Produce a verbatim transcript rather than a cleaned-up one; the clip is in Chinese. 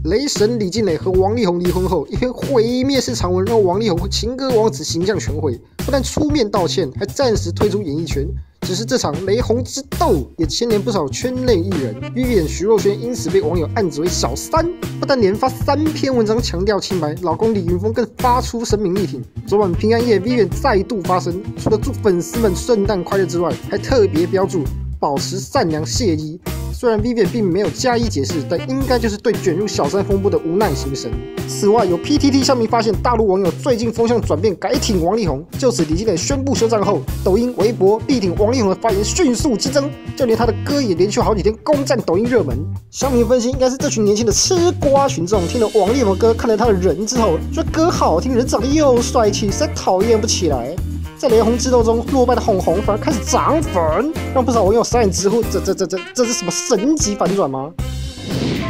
雷神李静蕾和王力宏离婚后，一篇毁灭式长文让王力宏情歌王子形象全毁，不但出面道歉，还暂时退出演艺圈。只是这场雷洪之斗也牵连不少圈内艺人 ，Vivian 徐若瑄因此被网友暗指为小三，不但连发三篇文章强调清白，老公李云峰更发出声明力挺。昨晚平安夜 ，Vivian 再度发声，除了祝粉丝们圣诞快乐之外，还特别标注保持善良谢意。虽然 Vivian 并没有加以解释，但应该就是对卷入小三风波的无奈心声。此外，有 P T T 上面发现，大陆网友最近风向转变，改挺王力宏。就此，李静蕾宣布休战后，抖音、微博力挺王力宏的发言迅速激增，就连他的歌也连续好几天攻占抖音热门。乡民分析，应该是这群年轻的吃瓜群众听了王力宏的歌，看了他的人之后，觉得歌好听，人长得又帅气，实在讨厌不起来。在雷洪之斗中落败的红红反而开始涨粉，让不少网友傻眼直呼：这这这这这是什么神级反转吗？